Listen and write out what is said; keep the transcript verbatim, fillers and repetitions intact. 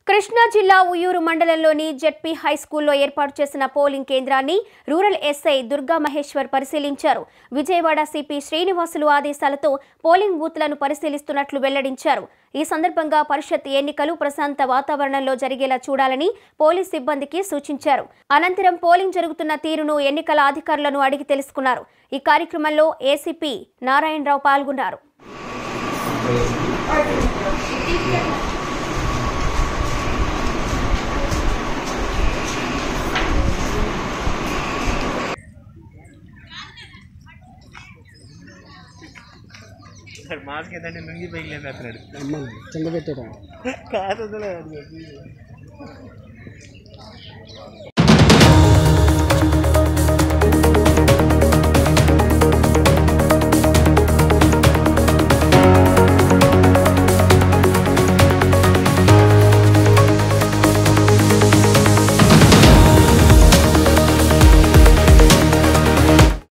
కృష్ణా జిల్లా ఉయ్యూరు మండలంలోని ZP high స్కూల్లో ఏర్పాటు చేసిన పోలింగ్ కేంద్రాన్ని రూరల్ ఎస్ఐ దుర్గా మహేశ్వర్ పరిశీలించారు. విజయవాడ సిపి శ్రీనివాసులు ఆదేశాలతో పోలింగ్ బూత్లను పరిశీలిస్తున్నట్లు వెల్లడించారు. ఈ సందర్భంగా పరిషత్ ఎన్నికలు ప్రశాంత వాతావరణంలో జరిగేలా చూడాలని పోలీస్ సిబ్బందికి సూచించారు. అనంతరం పోలింగ్ జరుగుతున్న తీరును ఎన్నికల అధికారులను అడిగి తెలుసుకున్నారు. ఈ కార్యక్రమంలో ఏసీపీ నారాయణరావు పాల్గొన్నారు. మాస్క్ ఏంటంటే లుంగి పైకి లేదు అతడు కింద పెట్టాడు కాదు.